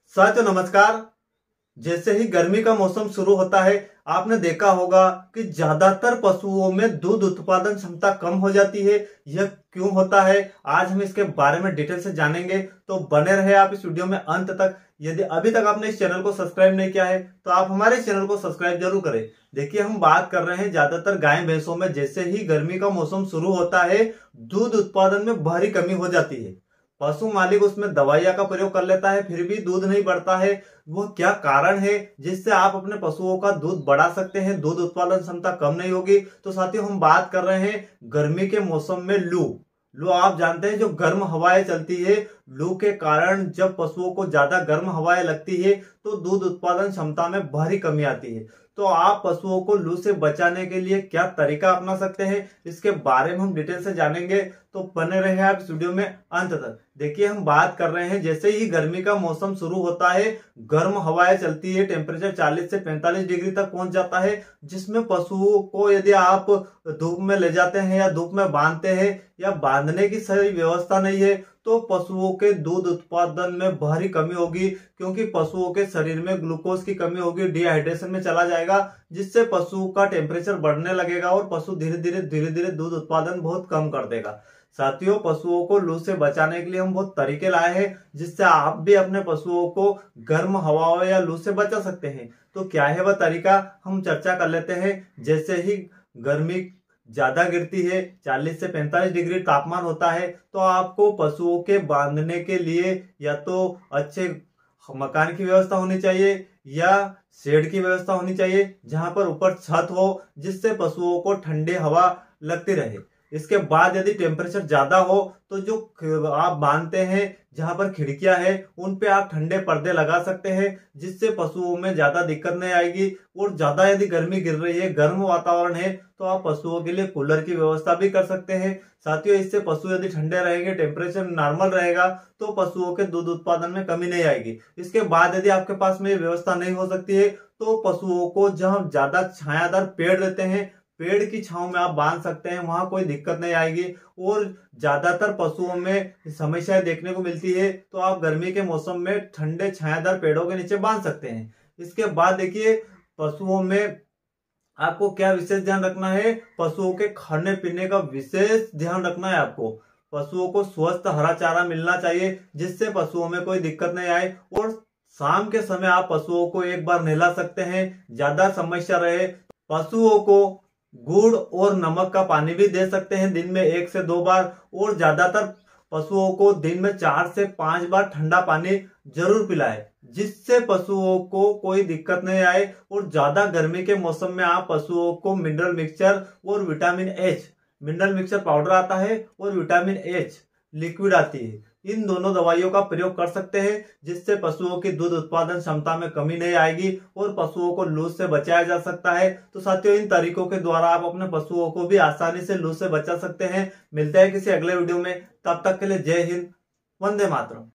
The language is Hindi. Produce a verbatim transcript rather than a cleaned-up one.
साथियों नमस्कार। जैसे ही गर्मी का मौसम शुरू होता है, आपने देखा होगा कि ज्यादातर पशुओं में दूध उत्पादन क्षमता कम हो जाती है। यह क्यों होता है, आज हम इसके बारे में डिटेल से जानेंगे। तो बने रहे आप इस वीडियो में अंत तक। यदि अभी तक आपने इस चैनल को सब्सक्राइब नहीं किया है तो आप हमारे इस चैनल को सब्सक्राइब जरूर करें। देखिए, हम बात कर रहे हैं ज्यादातर गाय भैंसों में जैसे ही गर्मी का मौसम शुरू होता है, दूध उत्पादन में भारी कमी हो जाती है। पशु मालिक उसमें दवाइयां का प्रयोग कर लेता है, फिर भी दूध नहीं बढ़ता है। वो क्या कारण है जिससे आप अपने पशुओं का दूध बढ़ा सकते हैं, दूध उत्पादन क्षमता कम नहीं होगी? तो साथियों, हम बात कर रहे हैं गर्मी के मौसम में लू। लू आप जानते हैं, जो गर्म हवाएं चलती है, लू के कारण जब पशुओं को ज्यादा गर्म हवाएं लगती है तो दूध उत्पादन क्षमता में भारी कमी आती है। तो आप पशुओं को लू से बचाने के लिए क्या तरीका अपना सकते हैं, इसके बारे में हम डिटेल से जानेंगे। तो बने रहे आप इस वीडियो में अंत तक। देखिए, हम बात कर रहे हैं जैसे ही गर्मी का मौसम शुरू होता है, गर्म हवाएं चलती है, टेम्परेचर चालीस से पैंतालीस डिग्री तक पहुंच जाता है, जिसमें पशुओं को यदि आप धूप में ले जाते हैं या धूप में बांधते हैं या बांधने की सही व्यवस्था नहीं है तो पशुओं के दूध उत्पादन में भारी कमी होगी, क्योंकि पशुओं के शरीर में ग्लूकोज की कमी होगी, डिहाइड्रेशन में चला जाएगा, जिससे पशु का टेम्परेचर बढ़ने लगेगा और पशु धीरे धीरे धीरे धीरे दूध उत्पादन बहुत कम कर देगा। साथियों, पशुओं को लू से बचाने के लिए हम बहुत तरीके लाए हैं, जिससे आप भी अपने पशुओं को गर्म हवाओं या लू से बचा सकते हैं। तो क्या है वह तरीका, हम चर्चा कर लेते हैं। जैसे ही गर्मी ज्यादा गिरती है, चालीस से पैंतालीस डिग्री तापमान होता है, तो आपको पशुओं के बांधने के लिए या तो अच्छे मकान की व्यवस्था होनी चाहिए या शेड की व्यवस्था होनी चाहिए, जहां पर ऊपर छत हो, जिससे पशुओं को ठंडी हवा लगती रहे। इसके बाद यदि टेम्परेचर ज्यादा हो तो जो आप बांधते हैं, जहां पर खिड़कियां हैं, उन पे आप ठंडे पर्दे लगा सकते हैं, जिससे पशुओं में ज्यादा दिक्कत नहीं आएगी। और ज्यादा यदि गर्मी गिर रही है, गर्म वातावरण है, तो आप पशुओं के लिए कूलर की व्यवस्था भी कर सकते हैं। साथियों, इससे पशु यदि ठंडे रहेंगे, टेम्परेचर नॉर्मल रहेगा, तो पशुओं के दूध उत्पादन में कमी नहीं आएगी। इसके बाद यदि आपके पास में ये व्यवस्था नहीं हो सकती है तो पशुओं को जहां ज्यादा छायादार पेड़ रहते हैं, पेड़ की छांव में आप बांध सकते हैं, वहां कोई दिक्कत नहीं आएगी। और ज्यादातर पशुओं में समस्याएं देखने को मिलती है, तो आप गर्मी के मौसम में ठंडे छायादार पेड़ों के नीचे बांध सकते हैं। इसके बाद देखिए, पशुओं में आपको क्या विशेष ध्यान रखना है, पशुओं के खाने पीने का विशेष ध्यान रखना है आपको। पशुओं को स्वस्थ हरा चारा मिलना चाहिए, जिससे पशुओं में कोई दिक्कत नहीं आए। और शाम के समय आप पशुओं को एक बार नहला सकते हैं। ज्यादा समस्या रहे, पशुओं को गुड़ और नमक का पानी भी दे सकते हैं, दिन में एक से दो बार। और ज्यादातर पशुओं को दिन में चार से पांच बार ठंडा पानी जरूर पिलाएं, जिससे पशुओं को कोई दिक्कत नहीं आए। और ज्यादा गर्मी के मौसम में आप पशुओं को मिनरल मिक्सचर और vitamin H, mineral mixture powder आता है और विटामिन एच लिक्विड आती है, इन दोनों दवाइयों का प्रयोग कर सकते हैं, जिससे पशुओं की दूध उत्पादन क्षमता में कमी नहीं आएगी और पशुओं को लू से बचाया जा सकता है। तो साथियों, इन तरीकों के द्वारा आप अपने पशुओं को भी आसानी से लू से बचा सकते हैं। मिलते हैं किसी अगले वीडियो में, तब तक के लिए जय हिंद, वंदे मातरम।